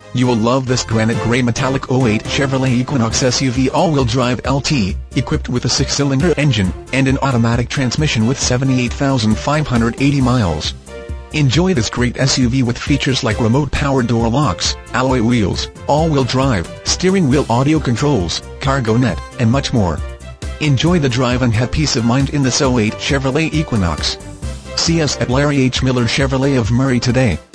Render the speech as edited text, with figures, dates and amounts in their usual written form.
You will love this granite gray metallic '08 Chevrolet Equinox SUV all-wheel drive LT, equipped with a 6-cylinder engine and an automatic transmission with 78,580 miles. Enjoy this great SUV with features like remote power door locks, alloy wheels, all-wheel drive, steering wheel audio controls, cargo net, and much more. Enjoy the drive and have peace of mind in this '08 Chevrolet Equinox. See us at Larry H. Miller Chevrolet of Murray today.